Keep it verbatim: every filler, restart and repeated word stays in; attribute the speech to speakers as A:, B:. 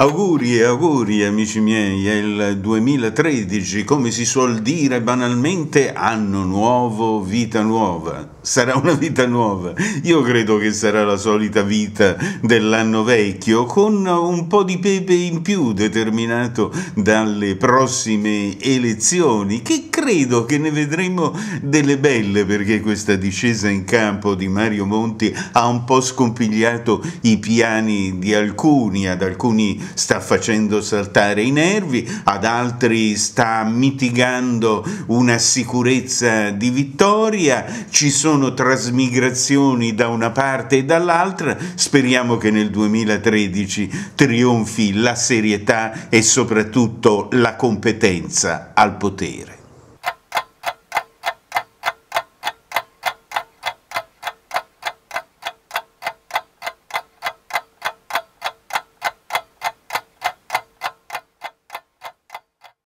A: Auguri e auguri amici miei, è il duemilatredici, come si suol dire banalmente, anno nuovo, vita nuova. Sarà una vita nuova, io credo che sarà la solita vita dell'anno vecchio, con un po' di pepe in più determinato dalle prossime elezioni, che credo che ne vedremo delle belle, perché questa discesa in campo di Mario Monti ha un po' scompigliato i piani di alcuni, ad alcuni sta facendo saltare i nervi, ad altri sta mitigando una sicurezza di vittoria, ci sono trasmigrazioni da una parte e dall'altra. Speriamo che nel duemilatredici trionfi la serietà e soprattutto la competenza al potere.